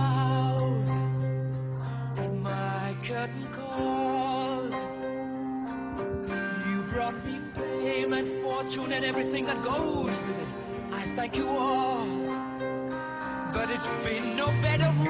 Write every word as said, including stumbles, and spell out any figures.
out when my curtain calls. You brought me fame and fortune and everything that goes with it. I thank you all, but it's been no bed of